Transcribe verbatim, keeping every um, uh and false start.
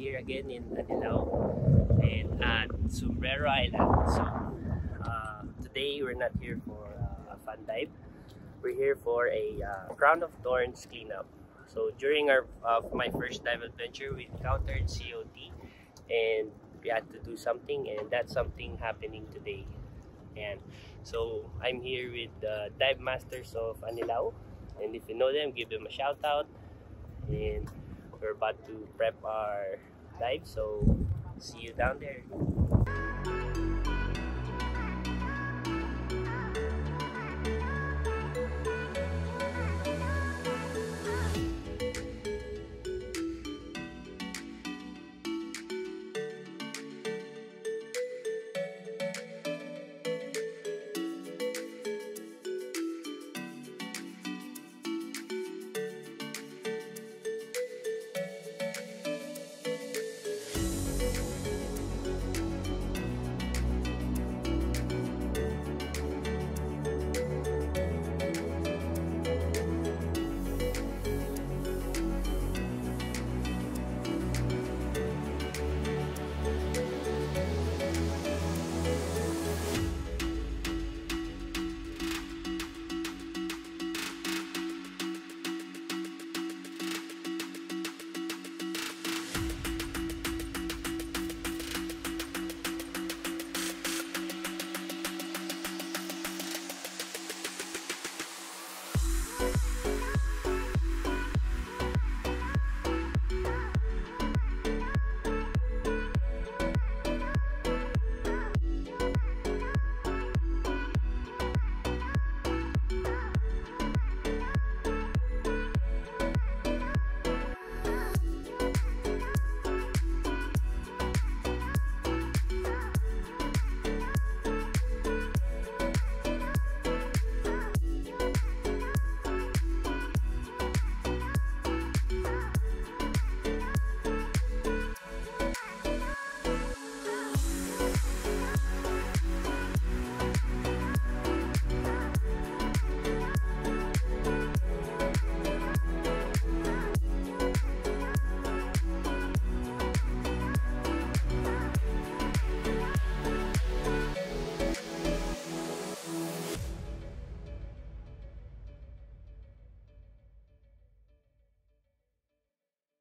here again in ANILAO and at Sombrero Island. So uh, today we're not here for uh, a fun dive. We're here for a uh, crown of thorns cleanup. So during our uh, my first dive adventure, we encountered C O T and we had to do something, and that's something happening today. And so I'm here with the dive masters of ANILAO, and if you know them, give them a shout out. And we're about to prep our dive, so see you down there.